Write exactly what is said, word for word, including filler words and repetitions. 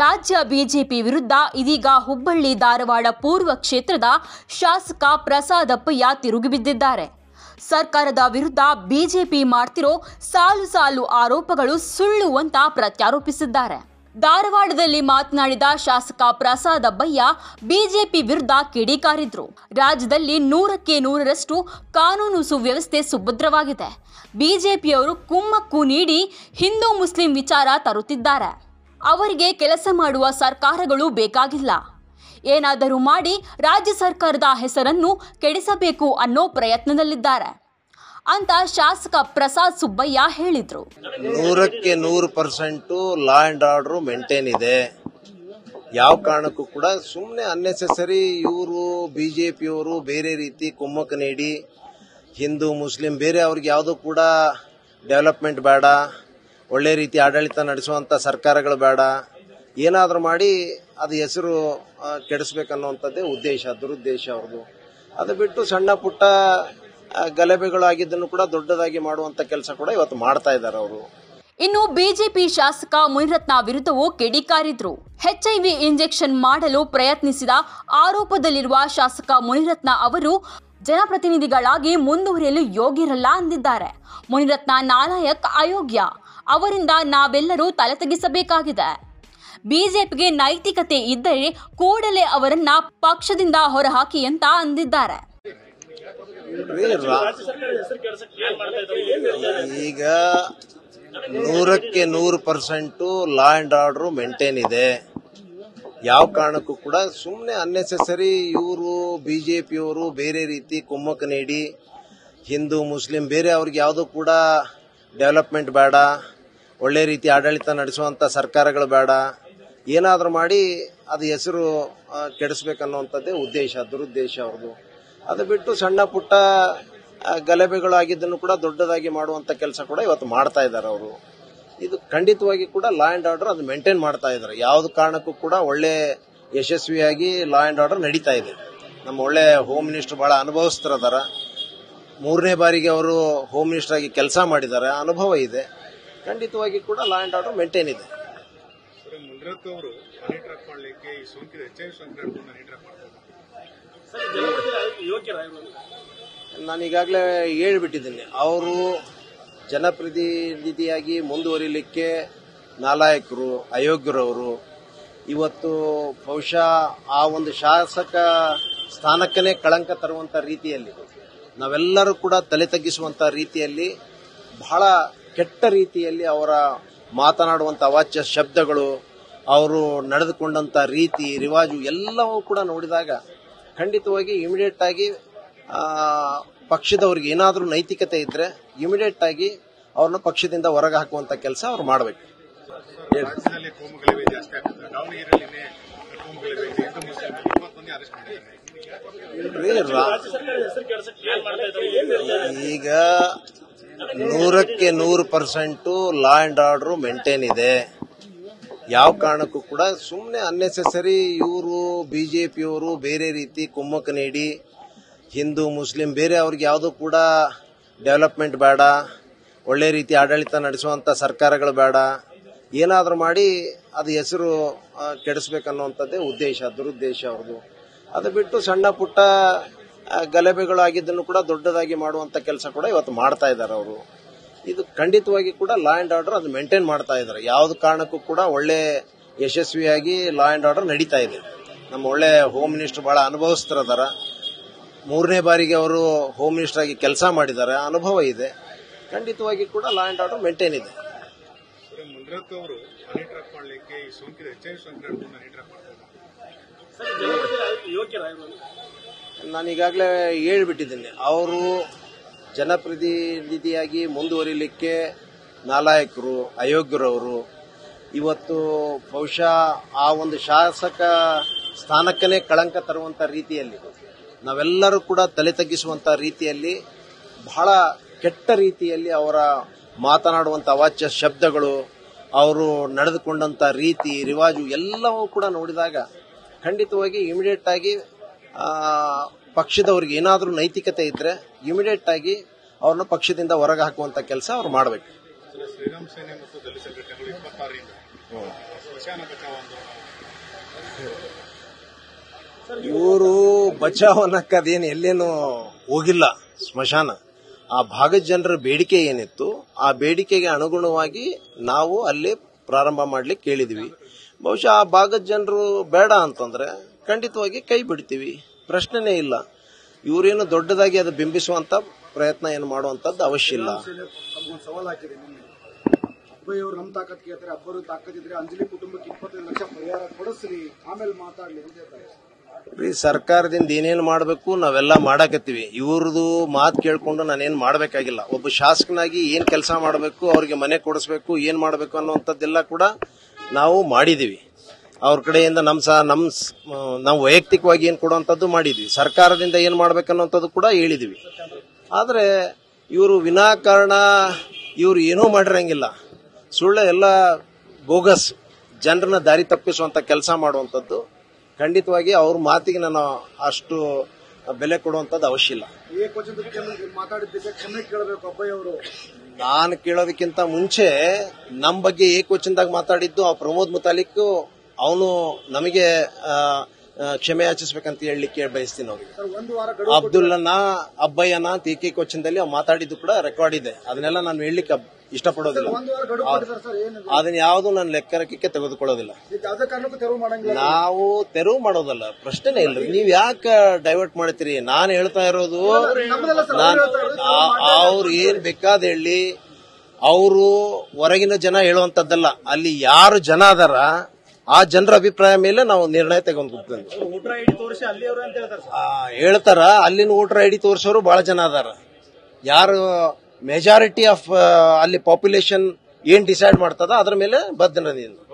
ರಾಜ್ಯ ಬಿಜೆಪಿ ವಿರುದ್ಧ ಇದೀಗ ಹುಬ್ಬಳ್ಳಿ ಧಾರವಾಡ ಪೂರ್ವ ಕ್ಷೇತ್ರದ ಶಾಸಕ ಪ್ರಸಾದಪ್ಪಯ್ಯ ತಿರುಗಿಬಿದ್ದಿದ್ದಾರೆ. ಸರ್ಕಾರದ ವಿರುದ್ಧ ಬಿಜೆಪಿ ಮಾಡ್ತಿರೋ ಸಾಲು ಸಾಲು ಆರೋಪಗಳು ಸುಳ್ಳು ಅಂತ ಪ್ರತ್ಯಾರೋಪಿಸಿದ್ದಾರೆ. ಧಾರವಾಡದಲ್ಲಿ ಮಾತನಾಡಿದ ಶಾಸಕ ಪ್ರಸಾದಪ್ಪಯ್ಯ ಬಿಜೆಪಿ ವಿರುದ್ಧ ಕಿಡಿಕಾರಿದ್ರು. ರಾಜ್ಯದಲ್ಲಿ ನೂರಕ್ಕೆ ನೂರರಷ್ಟು ಕಾನೂನು ಸುವ್ಯವಸ್ಥೆ ಸುಭದ್ರವಾಗಿದೆ. ಬಿಜೆಪಿಯವರು ಕುಮ್ಮಕ್ಕು ನೀಡಿ ಹಿಂದೂ ಮುಸ್ಲಿಂ ವಿಚಾರ ತರುತ್ತಿದ್ದಾರೆ. ಅವರಿಗೆ ಕೆಲಸ ಮಾಡುವ ಸರ್ಕಾರಗಳು ಬೇಕಾಗಿಲ್ಲ. ಏನಾದರೂ ಮಾಡಿ ರಾಜ್ಯ ಸರ್ಕಾರದ ಹೆಸರನ್ನು ಕೆಡಿಸಬೇಕು ಅನ್ನೋ ಪ್ರಯತ್ನದಲ್ಲಿದ್ದಾರೆ ಅಂತ ಶಾಸಕ ಪ್ರಸಾದ್ ಸುಬ್ಬಯ್ಯ ಹೇಳಿದ್ರು. ನೂರಕ್ಕೆ ನೂರು percent law and order maintain ಇದೆ. ಯಾವ ಕಾರಣಕ್ಕೂ ಕೂಡ ಸುಮ್ಮನೆ ಅನ್ನೆಸೆಸರಿ ಇವರು ಬಿಜೆಪಿಯವರು ಬೇರೆ ರೀತಿ ಕುಮ್ಮಕ್ಕು ನೀಡಿ ಹಿಂದೂ ಮುಸ್ಲಿಂ ಬೇರೆ ಅವ್ರಿಗೆ ಯಾವುದೂ ಕೂಡ ಡೆವಲಪ್ಮೆಂಟ್ ಬೇಡ, ಒಳ್ಳೆ ರೀತಿ ಆಡಳಿತ ನಡೆಸುವಂಥ ಸರ್ಕಾರಗಳು ಬೇಡ, ಏನಾದರೂ ಮಾಡಿ ಅದು ಹೆಸರು ಕೆಡಿಸ್ಬೇಕನ್ನುವಂಥದ್ದೇ ಉದ್ದೇಶ, ದುರುದ್ದೇಶ ಅವ್ರದ್ದು. ಅದು ಬಿಟ್ಟು ಸಣ್ಣ ಪುಟ್ಟ ಗಲಭೆಗಳಾಗಿದ್ದನ್ನು ಕೂಡ ದೊಡ್ಡದಾಗಿ ಮಾಡುವಂಥ ಕೆಲಸ ಕೂಡ ಇವತ್ತು ಮಾಡ್ತಾ ಇದ್ದಾರೆ ಅವರು. ಇನ್ನು ಬಿಜೆಪಿ ಶಾಸಕ ಮುನಿರತ್ನ ವಿರುದ್ಧವೂ ಕಿಡಿಕಾರಿದ್ರು. ಎಚ್ಐವಿ ಇಂಜೆಕ್ಷನ್ ಮಾಡಲು ಪ್ರಯತ್ನಿಸಿದ ಆರೋಪದಲ್ಲಿರುವ ಶಾಸಕ ಮುನಿರತ್ನ ಅವರು ಜನಪ್ರತಿನಿಧಿಗಳಾಗಿ ಮುಂದುವರಿಯಲು ಯೋಗ್ಯರಲ್ಲ ಅಂದಿದ್ದಾರೆ. ಮುನಿರತ್ನ ನಾಲಾಯಕ್, ಅಯೋಗ್ಯ, ಅವರಿಂದ ನಾವೆಲ್ಲರೂ ತಲೆ ತಗ್ಗಿಸಬೇಕಾಗಿದೆ. ಬಿಜೆಪಿಗೆ ನೈತಿಕತೆ ಇದ್ದರೆ ಕೂಡಲೇ ಅವರನ್ನ ಪಕ್ಷದಿಂದ ಹೊರಹಾಕಿ ಅಂತ ಅಂದಿದ್ದಾರೆ. ಈಗ ನೂರಕ್ಕೆ ನೂರು percent law and order maintain ಇದೆ. ಯಾವ ಕಾರಣಕ್ಕೂ ಕೂಡ ಸುಮ್ಮನೆ ಅನ್ನೆಸೆಸರಿ ಇವರು ಬಿಜೆಪಿಯವರು ಬೇರೆ ರೀತಿ ಕುಮ್ಮಕ್ಕು ನೀಡಿ ಹಿಂದೂ ಮುಸ್ಲಿಂ ಬೇರೆ ಅವ್ರಿಗೆ ಯಾವುದೂ ಕೂಡ ಡೆವಲಪ್ಮೆಂಟ್ ಬೇಡ, ಒಳ್ಳೆ ರೀತಿ ಆಡಳಿತ ನಡೆಸುವಂಥ ಸರ್ಕಾರಗಳು ಬೇಡ, ಏನಾದರೂ ಮಾಡಿ ಅದು ಹೆಸರು ಕೆಡಿಸ್ಬೇಕನ್ನುವಂಥದ್ದೇ ಉದ್ದೇಶ, ದುರುದ್ದೇಶ ಅವ್ರದ್ದು. ಅದು ಬಿಟ್ಟು ಸಣ್ಣ ಪುಟ್ಟ ಗಲಭೆಗಳಾಗಿದ್ದನ್ನು ಕೂಡ ದೊಡ್ಡದಾಗಿ ಮಾಡುವಂಥ ಕೆಲಸ ಕೂಡ ಇವತ್ತು ಮಾಡ್ತಾ ಇದ್ದಾರೆ ಅವರು. ಇದು ಖಂಡಿತವಾಗಿ ಕೂಡ ಲಾ ಅಂಡ್ ಆರ್ಡರ್ ಅದು ಮೇಂಟೈನ್ ಮಾಡ್ತಾ ಇದ್ದಾರೆ. ಯಾವ್ದು ಕಾರಣಕ್ಕೂ ಕೂಡ ಒಳ್ಳೆ ಯಶಸ್ವಿಯಾಗಿ ಲಾ ಅಂಡ್ ಆರ್ಡರ್ ನಡೀತಾ ಇದೆ. ನಮ್ಮ ಒಳ್ಳೆ ಹೋಮ್ ಮಿನಿಸ್ಟರ್ ಬಹಳ ಅನುಭವಿಸ್ತಿರದಾರ. ಮೂರನೇ ಬಾರಿಗೆ ಅವರು ಹೋಮ್ ಮಿನಿಸ್ಟರ್ ಆಗಿ ಕೆಲಸ ಮಾಡಿದ್ದಾರೆ, ಅನುಭವ ಇದೆ. ಖಂಡಿತವಾಗಿ ಕೂಡ ಲಾ ಅಂಡ್ ಆರ್ಡರ್ ಮೇಂಟೈನ್ ಇದೆ. ನಾನು ಈಗಾಗಲೇ ಹೇಳ್ಬಿಟ್ಟಿದ್ದೀನಿ, ಅವರು ಜನಪ್ರತಿನಿಧಿಯಾಗಿ ಮುಂದುವರಿಲಿಕ್ಕೆ ನಾಲಾಯಕರು, ಅಯೋಗ್ಯರವರು. ಇವತ್ತು ಬಹುಶಃ ಆ ಒಂದು ಶಾಸಕ ಸ್ಥಾನಕ್ಕನೇ ಕಳಂಕ ತರುವಂತ ರೀತಿಯಲ್ಲಿ, ನಾವೆಲ್ಲರೂ ಕೂಡ ತಲೆ ತಗ್ಗಿಸುವಂತ ರೀತಿಯಲ್ಲಿ, ಬಹಳ ಕೆಟ್ಟ ರೀತಿಯಲ್ಲಿ ಅವರ ಮಾತನಾಡುವಂತ ಅವಾಚ್ಯ ಶಬ್ದಗಳು, ಅವರು ನಡೆದುಕೊಂಡಂತ ರೀತಿ ರಿವಾಜು ಎಲ್ಲವೂ ಕೂಡ ನೋಡಿದಾಗ ಖಂಡಿತವಾಗಿ ಇಮಿಡಿಯೇಟ್ ಆಗಿ ಪಕ್ಷದವ್ರಿಗೆ ಏನಾದರೂ ನೈತಿಕತೆ ಇದ್ರೆ ಇಮಿಡಿಯೇಟ್ ಆಗಿ ಅವ್ರನ್ನ ಪಕ್ಷದಿಂದ ಹೊರಗೆ ಹಾಕುವಂತ ಕೆಲಸ ಅವ್ರು ಮಾಡಬೇಕು. ಈಗ ನೂರಕ್ಕೆ ನೂರು percent law and order maintain ಇದೆ. ಯಾವ ಕಾರಣಕ್ಕೂ ಕೂಡ ಸುಮ್ಮನೆ ಅನ್ನೆಸೆಸರಿ ಇವರು ಬಿಜೆಪಿಯವರು ಬೇರೆ ರೀತಿ ಕುಮ್ಮಕ್ಕು ನೀಡಿ ಹಿಂದೂ ಮುಸ್ಲಿಂ ಬೇರೆ ಅವ್ರಿಗೆ ಯಾವುದೂ ಕೂಡ ಡೆವಲಪ್ಮೆಂಟ್ ಬೇಡ, ಒಳ್ಳೆ ರೀತಿ ಆಡಳಿತ ನಡೆಸುವಂಥ ಸರ್ಕಾರಗಳು ಬೇಡ, ಏನಾದರೂ ಮಾಡಿ ಅದು ಹೆಸರು ಕೆಡಿಸ್ಬೇಕನ್ನುವಂಥದ್ದೇ ಉದ್ದೇಶ, ದುರುದ್ದೇಶ ಅವ್ರದ್ದು. ಅದು ಬಿಟ್ಟು ಸಣ್ಣ ಪುಟ್ಟ ಗಲಭೆಗಳಾಗಿದ್ದನ್ನು ಕೂಡ ದೊಡ್ಡದಾಗಿ ಮಾಡುವಂಥ ಕೆಲಸ ಕೂಡ ಇವತ್ತು ಮಾಡ್ತಾ ಇದ್ದಾರೆ ಅವರು. ಇದು ಖಂಡಿತವಾಗಿ ಕೂಡ ಲಾ ಅಂಡ್ ಆರ್ಡರ್ ಅದು ಮೇಂಟೈನ್ ಮಾಡ್ತಾ ಇದ್ದಾರೆ. ಯಾವ್ದು ಕಾರಣಕ್ಕೂ ಕೂಡ ಒಳ್ಳೆ ಯಶಸ್ವಿಯಾಗಿ ಲಾ ಅಂಡ್ ಆರ್ಡರ್ ನಡೀತಾ ಇದೆ. ನಮ್ಮ ಒಳ್ಳೆ ಹೋಮ್ ಮಿನಿಸ್ಟರ್ ಬಹಳ ಅನುಭವಿಸ್ತಿರದಾರ. ಮೂರನೇ ಬಾರಿಗೆ ಅವರು ಹೋಮ್ ಮಿನಿಸ್ಟರ್ ಆಗಿ ಕೆಲಸ ಮಾಡಿದ್ದಾರೆ, ಅನುಭವ ಇದೆ. ಖಂಡಿತವಾಗಿ ಕೂಡ ಲಾ ಅಂಡ್ ಆರ್ಡರ್ ಮೇಂಟೈನ್ ಇದೆ. ನಾನು ಈಗಾಗಲೇ ಹೇಳ್ಬಿಟ್ಟಿದ್ದೀನಿ, ಅವರು ಜನಪ್ರತಿನಿಧಿಯಾಗಿ ಮುಂದುವರಿಲಿಕ್ಕೆ ನಾಲಾಯಕರು, ಅಯೋಗ್ಯರವರು. ಇವತ್ತು ಬಹುಶಃ ಆ ಒಂದು ಶಾಸಕ ಸ್ಥಾನಕ್ಕನೇ ಕಳಂಕ ತರುವಂತ ರೀತಿಯಲ್ಲಿ, ನಾವೆಲ್ಲರೂ ಕೂಡ ತಲೆ ತಗ್ಗಿಸುವಂತ ರೀತಿಯಲ್ಲಿ, ಬಹಳ ಕೆಟ್ಟ ರೀತಿಯಲ್ಲಿ ಅವರ ಮಾತನಾಡುವಂತ ಅವಾಚ್ಯ ಶಬ್ದಗಳು, ಅವರು ನಡೆದುಕೊಂಡಂತ ರೀತಿ ರಿವಾಜು ಎಲ್ಲವೂ ಕೂಡ ನೋಡಿದಾಗ ಖಂಡಿತವಾಗಿ ಇಮಿಡಿಯೇಟ್ ಆಗಿ ಪಕ್ಷದವ್ರಿಗೆ ಏನಾದರೂ ನೈತಿಕತೆ ಇದ್ರೆ ಇಮಿಡಿಯೇಟ್ ಆಗಿ ಅವ್ರನ್ನ ಪಕ್ಷದಿಂದ ಹೊರಗೆ ಹಾಕುವಂತ ಕೆಲಸ ಅವ್ರು ಮಾಡಬೇಕು. ಶ್ರೀರಾಮ್ ಸೇನೆ ಮತ್ತು ದಲಿತ ಸಂಘಟನೆಗಳು ಇಪ್ಪತ್ತಾರರಿಂದ ಇವರು ಬಚಾವ್ ಅನ್ನಕ್ಕದೇನು ಎಲ್ಲೇನು ಹೋಗಿಲ್ಲ ಸ್ಮಶಾನ. ಆ ಭಾಗದ ಜನರ ಬೇಡಿಕೆ ಏನಿತ್ತು ಆ ಬೇಡಿಕೆಗೆ ಅನುಗುಣವಾಗಿ ನಾವು ಅಲ್ಲಿ ಪ್ರಾರಂಭ ಮಾಡ್ಲಿಕ್ಕೆ ಕೇಳಿದ್ವಿ. ಬಹುಶಃ ಆ ಭಾಗದ ಜನರು ಬೇಡ ಅಂತಂದ್ರೆ ಖಂಡಿತವಾಗಿ ಕೈ ಬಿಡ್ತೀವಿ, ಪ್ರಶ್ನೆನೇ ಇಲ್ಲ. ಇವರೇನು ದೊಡ್ಡದಾಗಿ ಅದು ಬಿಂಬಿಸುವಂತ ಪ್ರಯತ್ನ ಏನು ಮಾಡುವಂತದ್ದು ಅವಶ್ಯ ಇಲ್ಲ. ಸವಾಲ್ ಹಾಕಿದೆ ಅಬ್ಬಯ್ಯವರು ನಮ್ಮ ತಾಕತ್ ಕೇಳ್ತಾರೆ, ಅಬ್ಬರು ತಾಕತ್ತಿದ್ರೆ ಅಂಜಲಿ ಕುಟುಂಬಕ್ಕೆ ಇಪ್ಪತ್ತೈದು ಲಕ್ಷ ಪರಿಹಾರ ಕೊಡಿಸ್ರಿ, ಆಮೇಲೆ ಮಾತಾಡ್ಲಿ ಅಂತ ಹೇಳ್ತಾರೆ. ರೀ, ಸರ್ಕಾರದಿಂದ ಏನೇನು ಮಾಡಬೇಕು ನಾವೆಲ್ಲ ಮಾಡಾಕತ್ತೀವಿ. ಇವ್ರದ್ದು ಮಾತು ಕೇಳ್ಕೊಂಡು ನಾನೇನ್ ಮಾಡಬೇಕಾಗಿಲ್ಲ. ಒಬ್ಬ ಶಾಸಕನಾಗಿ ಏನ್ ಕೆಲಸ ಮಾಡಬೇಕು, ಅವ್ರಿಗೆ ಮನೆ ಕೊಡಿಸ್ಬೇಕು, ಏನ್ ಮಾಡಬೇಕು ಅನ್ನುವಂಥದ್ದೆಲ್ಲ ಕೂಡ ನಾವು ಮಾಡಿದೀವಿ. ಅವ್ರ ಕಡೆಯಿಂದ ನಮ್ ಸಹ ನಮ್ ನಾವು ವೈಯಕ್ತಿಕವಾಗಿ ಏನ್ ಕೊಡುವಂತದ್ದು ಮಾಡಿದ್ವಿ. ಸರ್ಕಾರದಿಂದ ಏನ್ ಮಾಡ್ಬೇಕನ್ನುವಂಥದ್ದು ಕೂಡ ಹೇಳಿದ್ವಿ. ಆದ್ರೆ ಇವರು ವಿನಾಕಾರಣ ಇವ್ರು ಏನೂ ಮಾಡಿರಂಗಿಲ್ಲ. ಸುಳ್ಳು ಎಲ್ಲ ಬೋಗಸ್ ಜನರನ್ನ ದಾರಿ ತಪ್ಪಿಸುವಂತ ಕೆಲಸ ಮಾಡುವಂತದ್ದು ಖಂಡಿತವಾಗಿ ಅವ್ರ ಮಾತಿಗೆ ನಾನು ಅಷ್ಟು ಬೆಲೆ ಕೊಡುವಂತದ್ದು ಅವಶ್ಯ ಇಲ್ಲ. ಮಾತಾಡಿದ್ದಕ್ಕೆ ಕ್ಷಮೆ ಕೇಳಬೇಕು ಅಬ್ಬಯ್ಯವರು. ನಾನು ಕೇಳೋದಕ್ಕಿಂತ ಮುಂಚೆ ನಮ್ಮ ಬಗ್ಗೆ ಏಕವಚನದಾಗ ಮಾತಾಡಿದ್ದು ಆ ಪ್ರಮೋದ್ ಮುತಾಲಿಕ್, ಅವನು ನಮಗೆ ಕ್ಷಮೆ ಯಾಚಿಸ್ಬೇಕಂತ ಹೇಳಲಿಕ್ಕೆ ಬಯಸ್ತೀನಿ ಅವ್ರಿಗೆ. ಅಬ್ದುಲ್ಲನ ಅಬ್ಬಯ್ಯನ ಏಕವಚನದಲ್ಲಿ ಅವ್ರು ಮಾತಾಡಿದ್ದು ಕೂಡ ರೆಕಾರ್ಡ್ ಇದೆ. ಅದನ್ನೆಲ್ಲ ನಾನು ಹೇಳಲಿಕ್ಕೆ ಇಷ್ಟಪಡೋದಿಲ್ಲ. ಅದನ್ನ ಯಾವುದು ನಾನು ಲೆಕ್ಕಕ್ಕೆ ತೆಗೆದುಕೊಳ್ಳೋದಿಲ್ಲ. ನಾವು ತೆರವು ಮಾಡೋದಲ್ಲ, ಪ್ರಶ್ನೆನೇ ಇಲ್ಲ. ನೀವ್ ಯಾಕೆ ಡೈವರ್ಟ್ ಮಾಡ್ತೀರಿ? ನಾನು ಹೇಳ್ತಾ ಇರೋದು ಅವ್ರು ಏನ್ ಬೇಕಾದ ಹೇಳಿ, ಅವರು ಹೊರಗಿನ ಜನ ಹೇಳುವಂತದ್ದಲ್ಲ. ಅಲ್ಲಿ ಯಾರು ಜನ ಅದಾರ ಆ ಜನರ ಅಭಿಪ್ರಾಯ ಮೇಲೆ ನಾವು ನಿರ್ಣಯ ತಗೊಂಡ್ಬಂದು ಹೇಳ್ತಾರ. ಅಲ್ಲಿನ ವೋಟರ್ ಐಡಿ ತೋರಿಸೋರು ಬಹಳ ಜನ ಅದಾರ. ಯಾರು ಮೆಜಾರಿಟಿ ಆಫ್ ಅಲ್ಲಿ ಪಾಪ್ಯುಲೇಷನ್ ಏನ್ ಡಿಸೈಡ್ ಮಾಡ್ತದ ಅದ್ರ ಮೇಲೆ ಬದ್ಧನ